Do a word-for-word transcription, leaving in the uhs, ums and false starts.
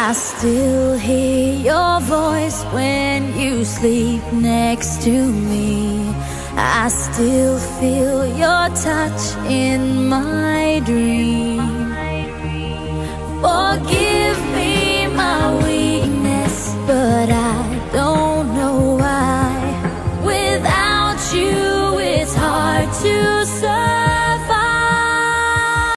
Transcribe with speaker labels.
Speaker 1: I still hear your voice when you sleep next to me. I still feel your touch in my dreams.